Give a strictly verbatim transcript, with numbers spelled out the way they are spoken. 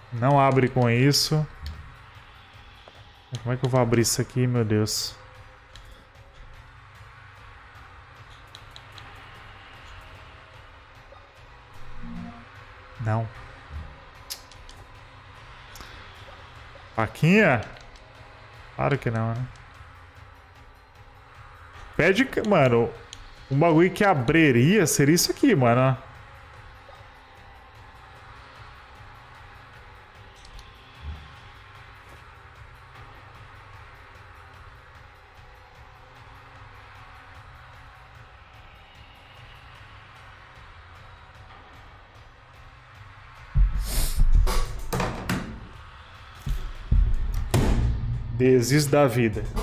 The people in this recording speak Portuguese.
Não abre com isso. Como é que eu vou abrir isso aqui, meu Deus? Não. Faquinha? Claro que não, né? Pede, mano, um bagulho que abriria seria isso aqui, mano. Desisto da vida.